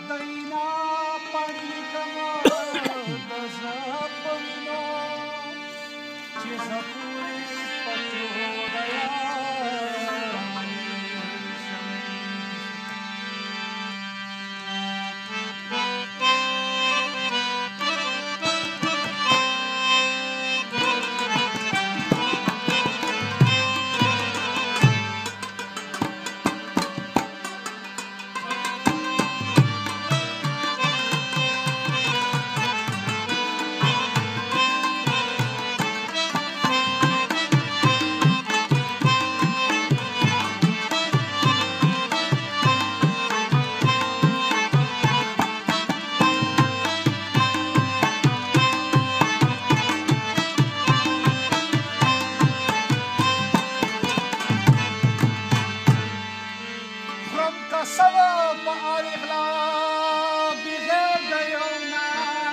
दैना पणिकमा दसपमिनो चिसपुरी पत्रोदया سوا بارخ لا بغير ديونا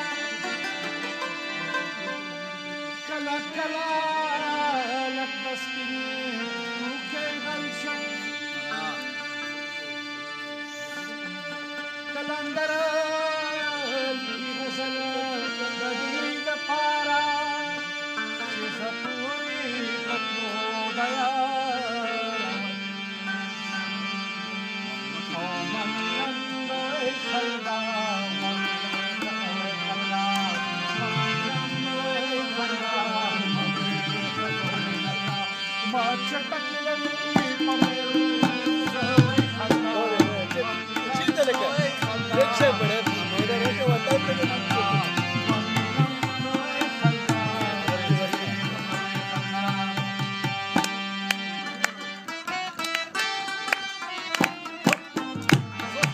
كلا كلا لك تسكني وكي غلشن كلاندر غزل بديد پارا سپوري پتو دیا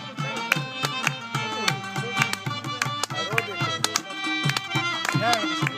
Yeah.